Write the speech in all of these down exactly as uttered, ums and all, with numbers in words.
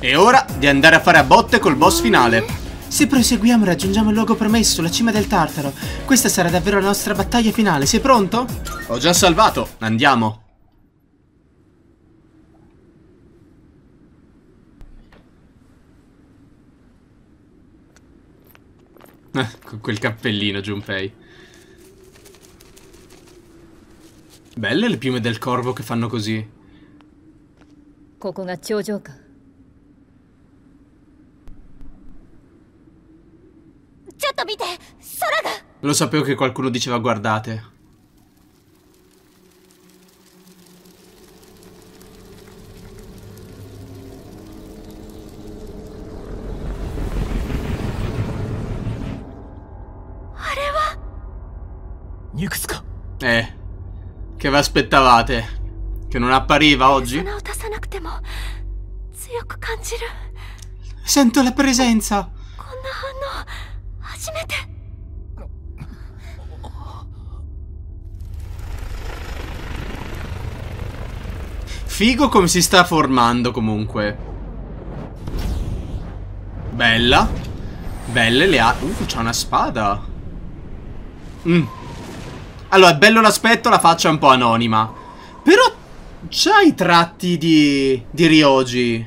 È ora di andare a fare a botte col boss finale. Se proseguiamo raggiungiamo il luogo promesso, la cima del Tartaro. Questa sarà davvero la nostra battaglia finale. Sei pronto? Ho già salvato. Andiamo. Eh, con quel cappellino, Junpei. Belle le piume del corvo che fanno così. Lo sapevo che qualcuno diceva guardate. Eh, che vi aspettavate? Che non appariva oggi? Sento la presenza. Figo come si sta formando comunque. Bella. Belle le ha... Uh, c'ha una spada. Mm. Allora, è bello l'aspetto, la faccia è un po' anonima. Però c'ha i tratti di... di Ryoji.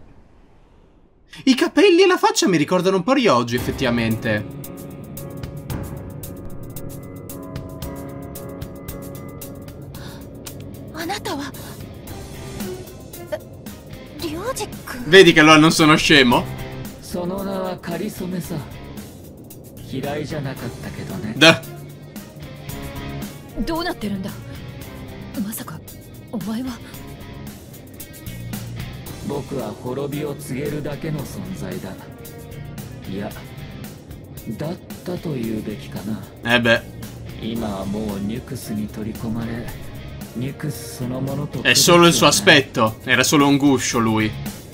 I capelli e la faccia mi ricordano un po' Ryoji, effettivamente. Vedi che allora non sono scemo? Da. Eh beh. È solo il suo aspetto. Era solo un guscio lui.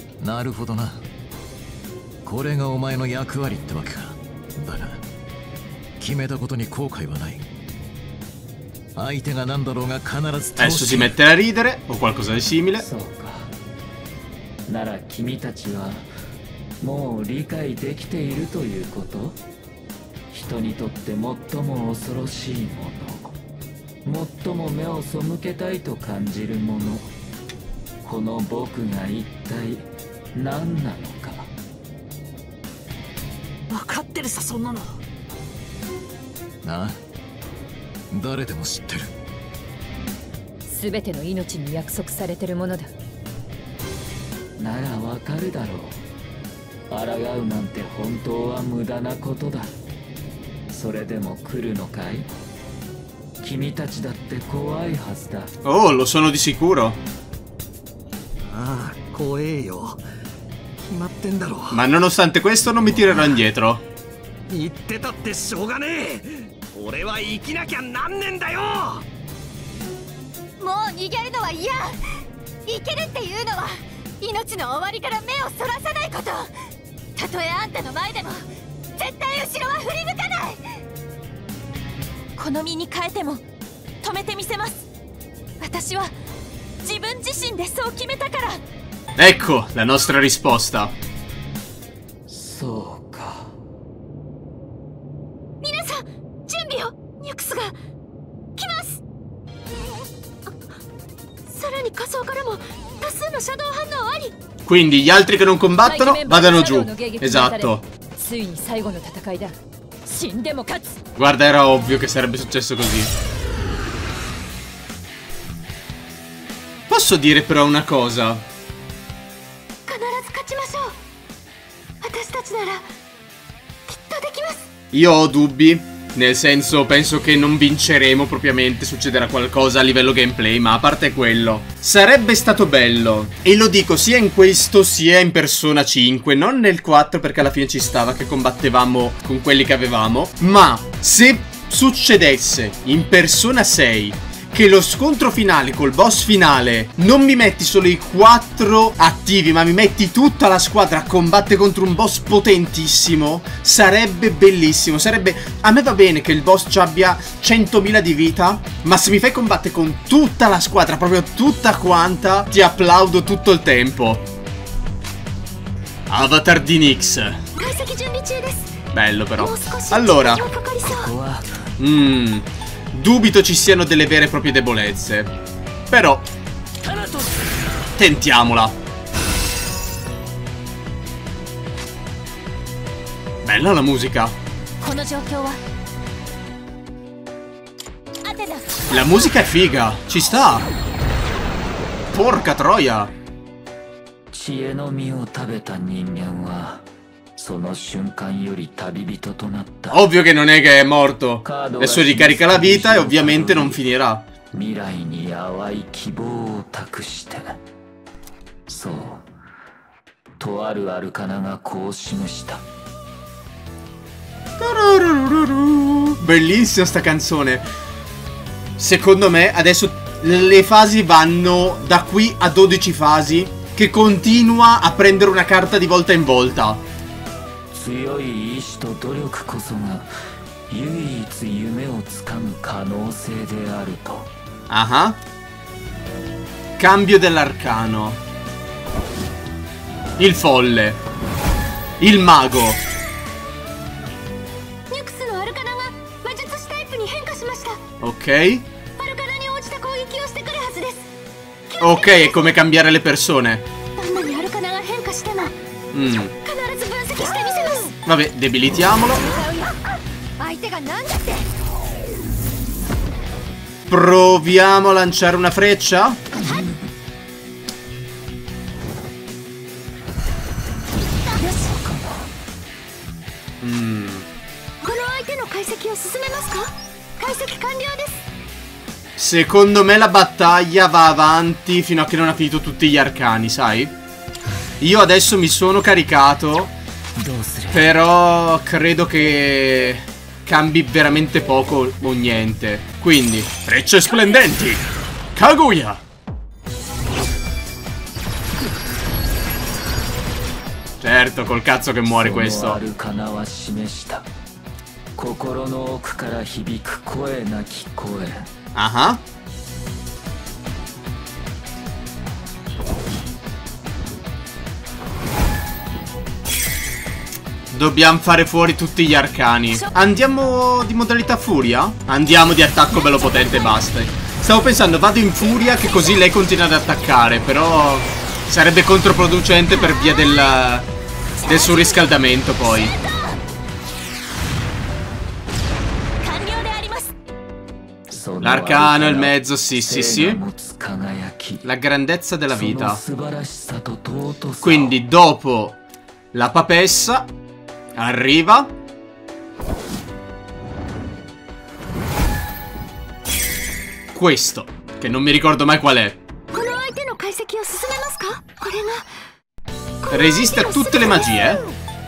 Adesso si mette a ridere o qualcosa di simile. Oh, lo sono di sicuro. Ma nonostante questo non mi tirerò indietro. Ecco la nostra risposta. Quindi gli altri che non combattono vadano giù. Esatto. Guarda, era ovvio che sarebbe successo così. Posso dire però una cosa? Io ho dubbi, nel senso penso che non vinceremo propriamente, succederà qualcosa a livello gameplay, ma a parte quello, sarebbe stato bello, e lo dico sia in questo sia in Persona cinque, non nel quattro perché alla fine ci stava che combattevamo con quelli che avevamo, ma se succedesse in Persona sei che lo scontro finale col boss finale non mi metti solo i quattro attivi, ma mi metti tutta la squadra a combattere contro un boss potentissimo, sarebbe bellissimo. Sarebbe... A me va bene che il boss ci abbia centomila di vita, ma se mi fai combattere con tutta la squadra, proprio tutta quanta, ti applaudo tutto il tempo. Avatar di Nyx. Bello però. Allora, mm, dubito ci siano delle vere e proprie debolezze, però tentiamola. Bella la musica. La musica è figa. Ci sta. Porca troia. Ovvio che non è che è morto. Adesso ricarica la vita e ovviamente non finirà. Bellissima sta canzone. Secondo me adesso le fasi vanno da qui a dodici fasi, che continua a prendere una carta di volta in volta. Ah. Cambio dell'arcano. Il folle. Il mago. Ok. Ok, è come cambiare le persone. Mm. Vabbè, debilitiamolo. Proviamo a lanciare una freccia. Mm. Secondo me la battaglia va avanti fino a che non ha finito tutti gli arcani, sai? Io adesso mi sono caricato, però credo che cambi veramente poco o niente. Quindi, frecce splendenti! Kaguya! Certo, col cazzo che muore questo. Ah. Dobbiamo fare fuori tutti gli arcani. Andiamo di modalità furia? Andiamo di attacco bello potente e basta. Stavo pensando vado in furia che così lei continua ad attaccare, però sarebbe controproducente per via del, del surriscaldamento poi. L'arcano, il mezzo, sì, sì, sì. La grandezza della vita. Quindi dopo la papessa arriva questo, che non mi ricordo mai qual è. Resiste a tutte le magie.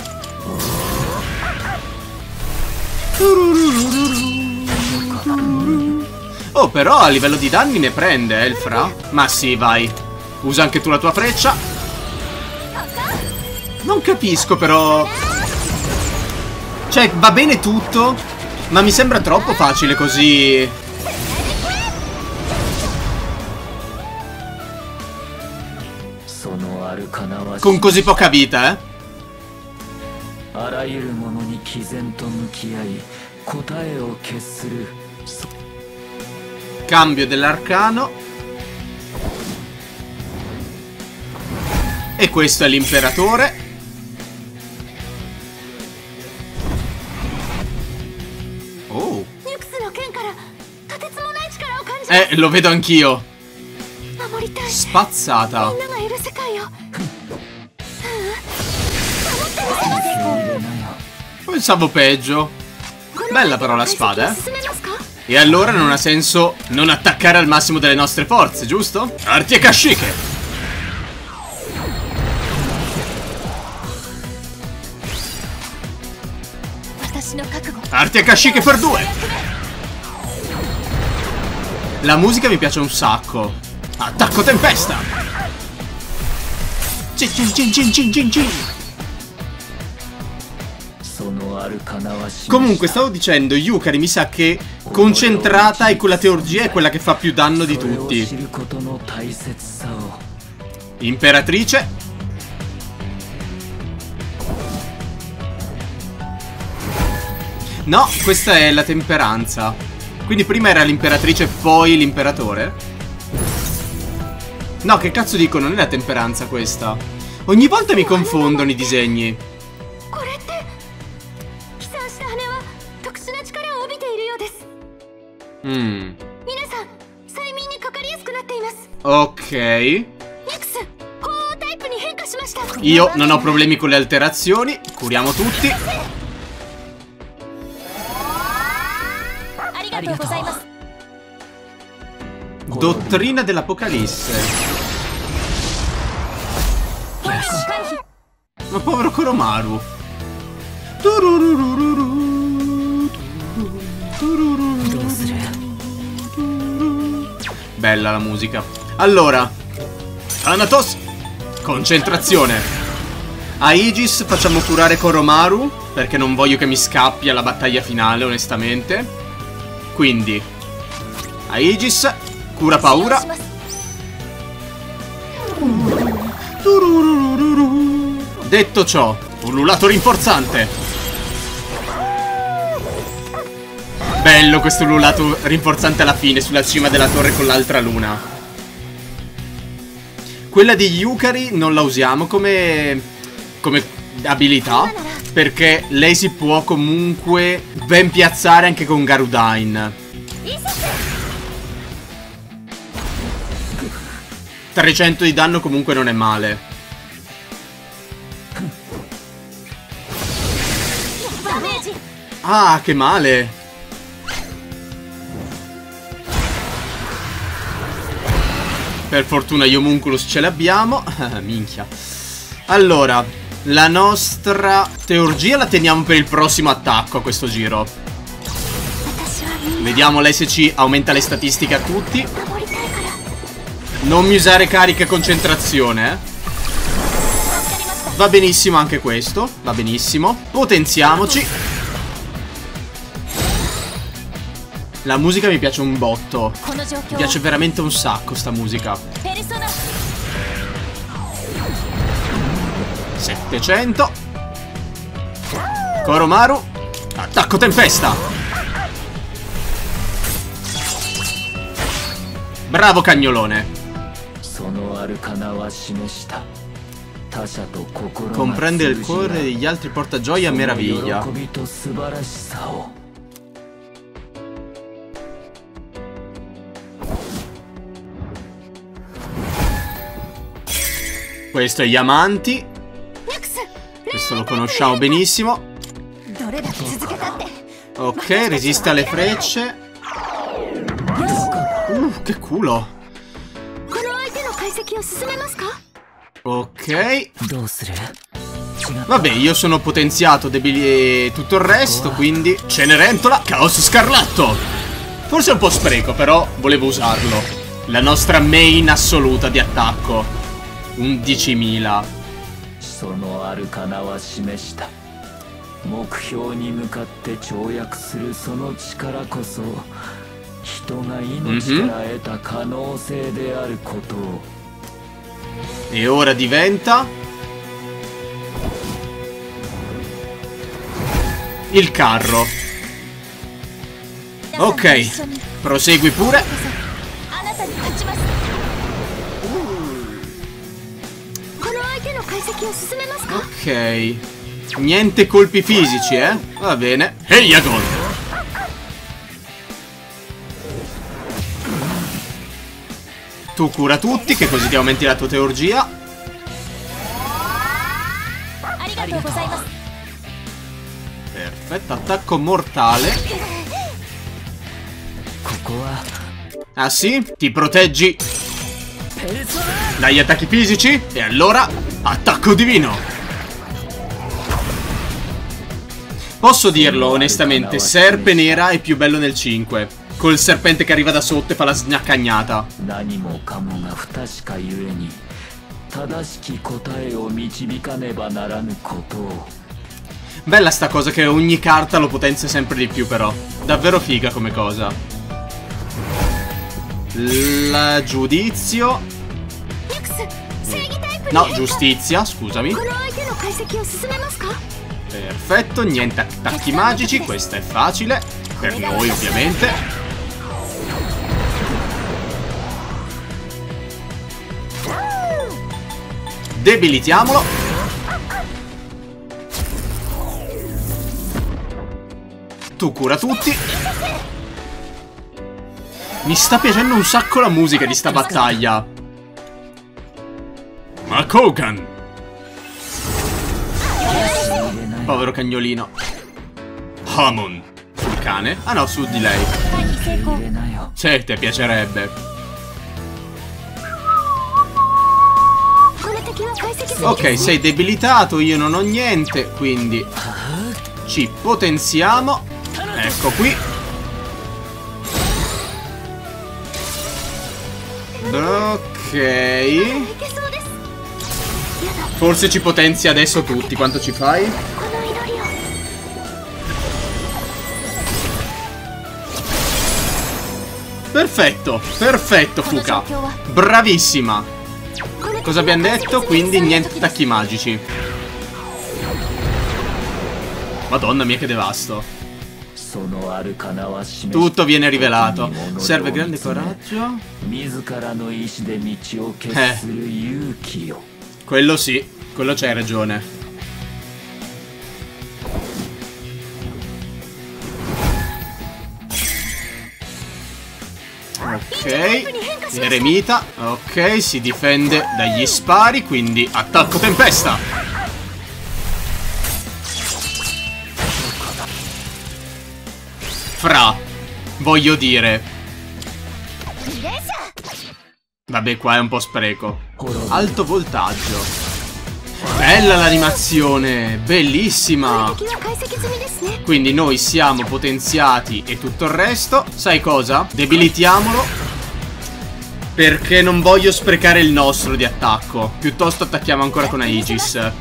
Oh, però a livello di danni ne prende, eh, il Fra. Ma sì, vai. Usa anche tu la tua freccia. Non capisco, però. Cioè, va bene tutto, ma mi sembra troppo facile così. Con così poca vita, eh. Cambio dell'arcano. E questo è l'imperatore. Oh. Eh, lo vedo anch'io. Spazzata. Pensavo peggio. Bella però la spada, eh. E allora non ha senso non attaccare al massimo delle nostre forze, giusto? Arti e Kashike! Arti e Kashike per due! La musica mi piace un sacco. Attacco tempesta! Cin cin cin cin cin cin cin. Comunque stavo dicendo, Yukari mi sa che concentrata e con la teurgia è quella che fa più danno di tutti. Imperatrice. No, questa è la temperanza. Quindi prima era l'imperatrice e poi l'imperatore? No, che cazzo dico, non è la temperanza questa. Ogni volta mi confondono i disegni. Mm. Ok. Io non ho problemi con le alterazioni. Curiamo tutti. Dottrina dell'Apocalisse. Ma povero Koromaru. Bella la musica. Allora, Thanatos, concentrazione. A Aegis facciamo curare Koromaru, perché non voglio che mi scappi alla battaglia finale, onestamente. Quindi Aegis, cura paura. Detto ciò, ululato rinforzante. Bello questo ululato rinforzante alla fine, sulla cima della torre con l'altra luna. Quella di Yukari non la usiamo come, come abilità, perché lei si può comunque ben piazzare anche con Garudain. trecento di danno comunque non è male. Ah, che male. Per fortuna gli homunculus ce l'abbiamo. Minchia. Allora, la nostra teurgia la teniamo per il prossimo attacco a questo giro. Vediamo l'S C aumenta le statistiche a tutti. Non mi usare carica e concentrazione, eh. Va benissimo anche questo. Va benissimo. Potenziamoci. La musica mi piace un botto. Mi piace veramente un sacco sta musica. settecento. Koromaru. Attacco tempesta. Bravo cagnolone. Comprende il cuore degli altri portagioia a meraviglia. Questo è Yamanti. Questo lo conosciamo benissimo. Ok, resiste alle frecce. Uh, che culo. Ok. Vabbè, io sono potenziato, debili e tutto il resto, quindi Cenerentola, Caos Scarlatto. Forse è un po' spreco, però volevo usarlo. La nostra main assoluta di attacco. undicimila. Mm-hmm. E ora diventa il carro. Ok, prosegui pure. Ok. Niente colpi fisici, eh? Va bene. Heiagon. Tu cura tutti, che così ti aumenti la tua teurgia. Perfetto, attacco mortale. Ah sì? Ti proteggi dagli attacchi fisici? E allora, attacco divino. Posso dirlo onestamente, Serpe Nera è più bello nel cinque. Col serpente che arriva da sotto e fa la snaccagnata. Bella sta cosa che ogni carta lo potenzia sempre di più, però. Davvero figa come cosa. La giudizio. No, giustizia, scusami. Perfetto, niente attacchi magici. Questa è facile. Per noi, ovviamente. Debilitiamolo. Tu cura tutti. Mi sta piacendo un sacco la musica di sta battaglia. Makogan. Povero cagnolino. Hamon. Sul cane? Ah no, su di lei. Sì, ti piacerebbe. Ok, sei debilitato, io non ho niente, quindi ci potenziamo. Ecco qui. Ok. Forse ci potenzia adesso tutti. Quanto ci fai? Perfetto, perfetto Fuka. Bravissima. Cosa abbiamo detto? Quindi niente attacchi magici. Madonna mia che devasto. Tutto viene rivelato. Serve grande coraggio. Eh. Quello sì, quello c'hai ragione. Ok, eremita. Ok, si difende dagli spari, quindi attacco tempesta. Fra, voglio dire. Vabbè, qua è un po' spreco. Alto voltaggio. Bella l'animazione, bellissima. Quindi noi siamo potenziati e tutto il resto. Sai cosa? Debilitiamolo, perché non voglio sprecare il nostro di attacco. Piuttosto attacchiamo ancora con Aegis.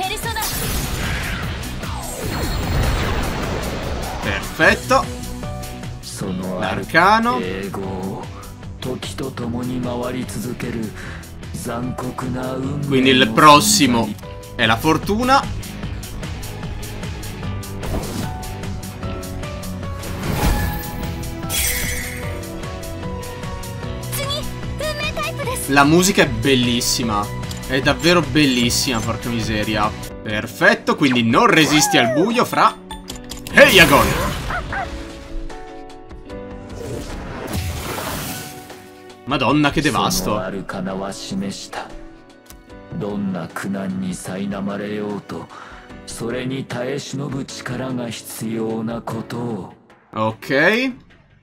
Perfetto. L'arcano. Quindi il prossimo è la fortuna. La musica è bellissima. È davvero bellissima, porca miseria. Perfetto, quindi non resisti al buio, Fra. Heiagon! Madonna, che devasto. Ok.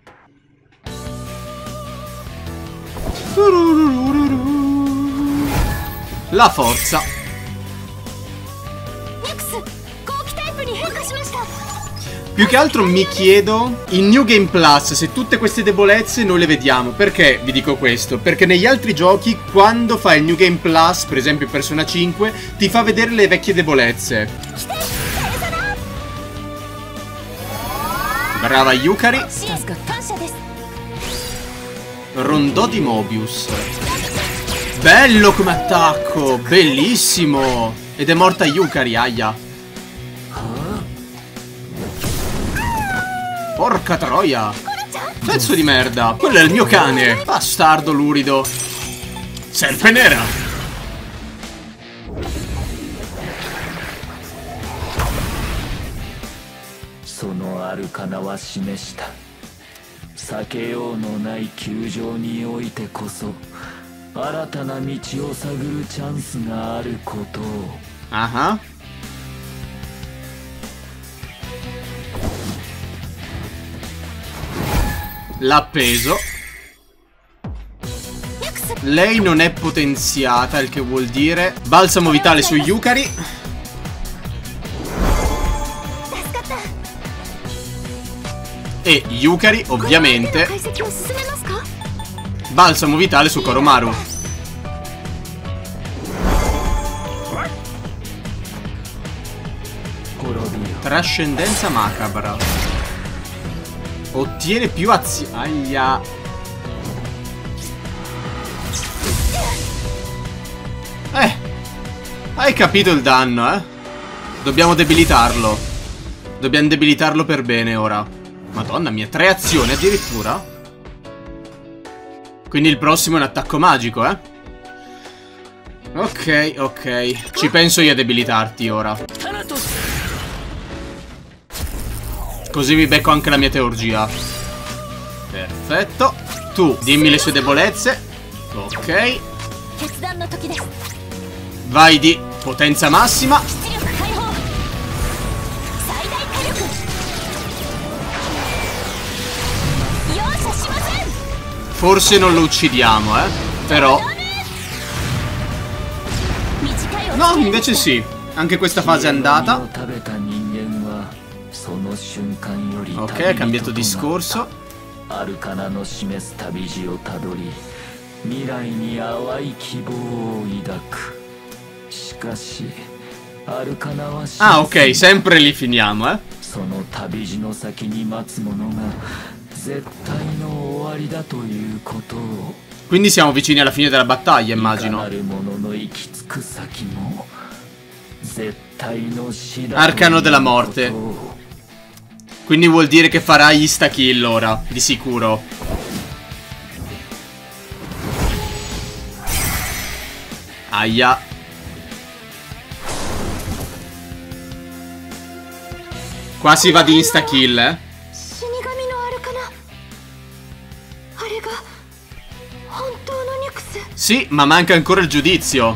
La forza. Più che altro mi chiedo, in New Game Plus, se tutte queste debolezze noi le vediamo. Perché vi dico questo? Perché negli altri giochi, quando fai il New Game Plus, per esempio in Persona cinque, ti fa vedere le vecchie debolezze. Brava Yukari. Rondò di Mobius. Bello come attacco, bellissimo. Ed è morta Yukari, aia. Porca troia. Pezzo di merda. Quello è il mio cane. Bastardo lurido. Serpe nera. Sono arcana wa shimeshita. Sakeo no nai kyūjō ni oite koso aratana michi o saguru chance ga aru koto. Ah. L'ha appeso. Lei non è potenziata, il che vuol dire balsamo vitale su Yukari. E Yukari, ovviamente, balsamo vitale su Koromaru. Trascendenza macabra. Ottiene più azioni. Aia. Eh. Hai capito il danno, eh? Dobbiamo debilitarlo. Dobbiamo debilitarlo per bene ora. Madonna mia, tre azioni addirittura. Quindi il prossimo è un attacco magico, eh. Ok, ok. Ci penso io a debilitarti ora. Così mi becco anche la mia teurgia. Perfetto. Tu, dimmi le sue debolezze. Ok. Vai di potenza massima. Forse non lo uccidiamo, eh. Però no, invece sì. Anche questa fase è andata. Ok, ha cambiato discorso. Ah, ok, sempre lì finiamo, eh. Quindi siamo vicini alla fine della battaglia, immagino. Arcano della morte. Quindi vuol dire che farà insta-kill ora, di sicuro. Aia. Qua si va di insta-kill, eh. Sì, ma manca ancora il giudizio.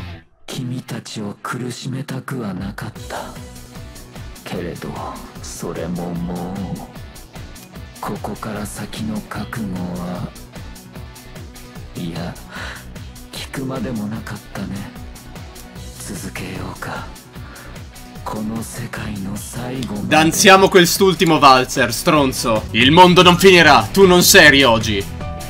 Danziamo quest'ultimo valzer, stronzo. Il mondo non finirà, tu non sei oggi.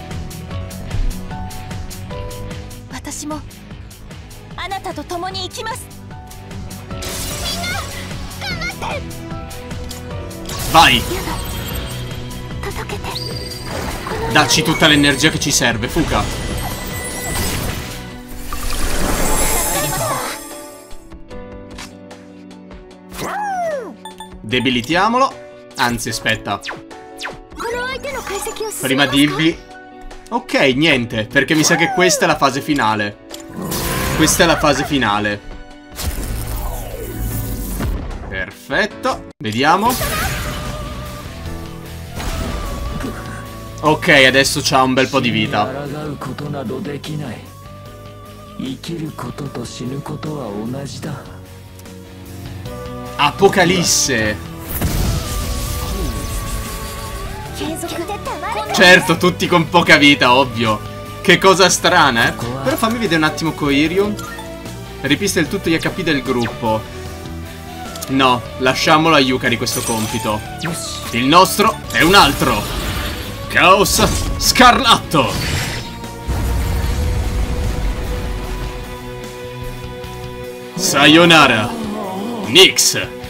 Vai! Dacci tutta l'energia che ci serve, Fuka. Debilitiamolo. Anzi, aspetta. Prima dirvi... Ok, niente, perché mi sa che questa è la fase finale. Questa è la fase finale. Perfetto. Vediamo. Ok, adesso c'ha un bel po' di vita. Apocalisse. Certo, tutti con poca vita, ovvio. Che cosa strana, eh. Però fammi vedere un attimo Koiryu. Ripista il tutto gli H P del gruppo. No, lasciamolo a Yukari questo compito. Il nostro è un altro. Caos Scarlatto. Sayonara Nyx.